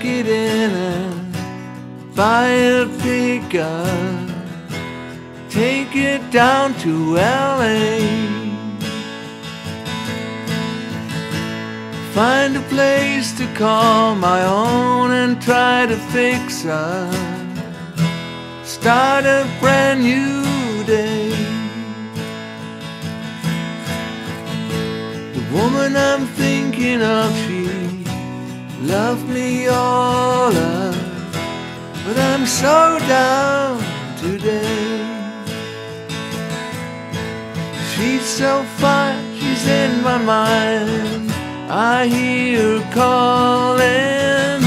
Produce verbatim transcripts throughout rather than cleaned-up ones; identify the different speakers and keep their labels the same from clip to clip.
Speaker 1: it in and buy a pickup, take it down to L A, find a place to call my own and try to fix her, start a brand new day. The woman I'm thinking of, she loved me all up, but I'm so down today. She's so fine, she's in my mind, I hear her calling.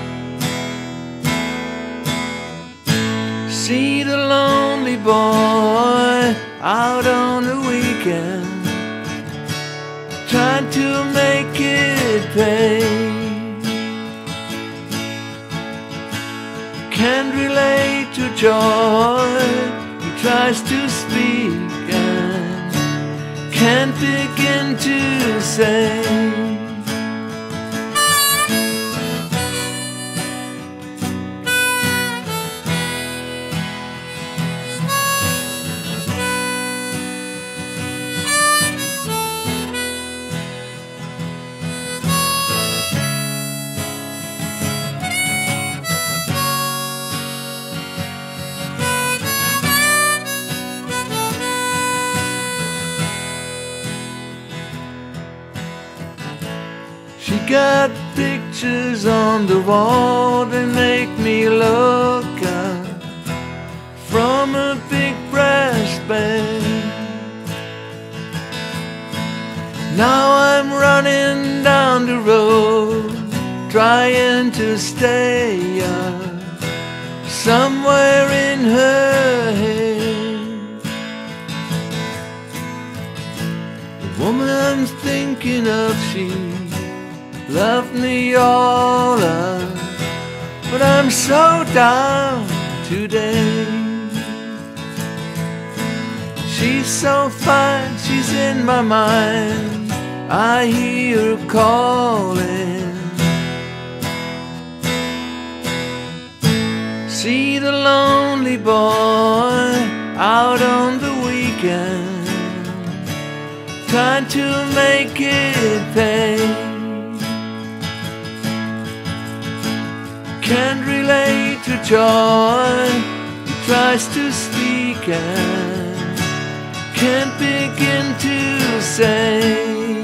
Speaker 1: See the lonely boy out on the weekend, trying to make it pay. Can't relate to joy, he tries to speak and can't begin to say. She got pictures on the wall that make me look up from a big brass band. Now I'm running down the road, trying to stay up somewhere in her head. The woman I'm thinking of, she loved me all up, but I'm so down today. She's so fine, she's in my mind, I hear her calling. See the lonely boy out on the weekend, trying to make it pay. Can't relate to joy, he tries to speak and can't begin to say.